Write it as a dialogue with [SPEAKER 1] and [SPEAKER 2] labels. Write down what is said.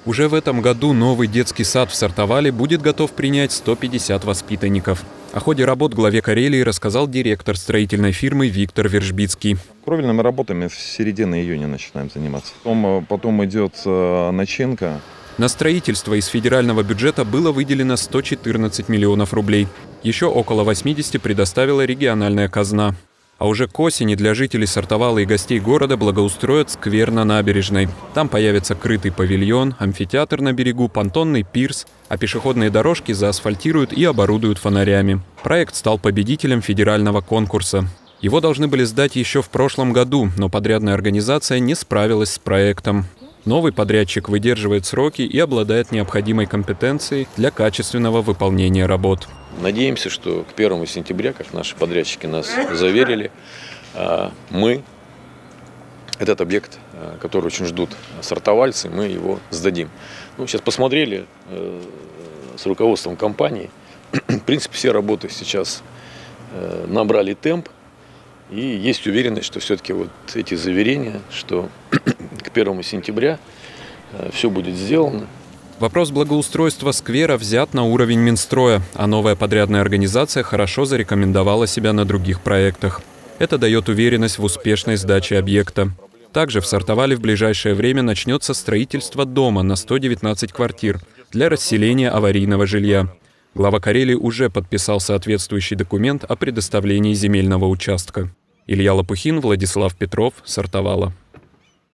[SPEAKER 1] Уже в этом году новый детский сад в Сартовале будет готов принять 150 воспитанников. О ходе работ главе Карелии рассказал директор строительной фирмы Виктор Вержбицкий.
[SPEAKER 2] Кровельными работами с середины июня начинаем заниматься. Потом идет начинка.
[SPEAKER 1] На строительство из федерального бюджета было выделено 114 миллионов рублей. Еще около 80 предоставила региональная казна. А уже к осени для жителей Сартовала и гостей города благоустроят сквер на набережной. Там появится крытый павильон, амфитеатр на берегу, понтонный пирс, а пешеходные дорожки заасфальтируют и оборудуют фонарями. Проект стал победителем федерального конкурса. Его должны были сдать еще в прошлом году, но подрядная организация не справилась с проектом. Новый подрядчик выдерживает сроки и обладает необходимой компетенцией для качественного выполнения работ.
[SPEAKER 3] Надеемся, что к 1 сентября, как наши подрядчики нас заверили, мы этот объект, который очень ждут сартовальцы, мы его сдадим. Сейчас посмотрели с руководством компании. В принципе, все работы сейчас набрали темп. И есть уверенность, что все-таки вот эти заверения, что к 1 сентября все будет сделано.
[SPEAKER 1] Вопрос благоустройства сквера взят на уровень Минстроя, а новая подрядная организация хорошо зарекомендовала себя на других проектах. Это дает уверенность в успешной сдаче объекта. Также в Сартовале в ближайшее время начнется строительство дома на 119 квартир для расселения аварийного жилья. Глава Карелии уже подписал соответствующий документ о предоставлении земельного участка. Илья Лопухин, Владислав Петров, Сартовала.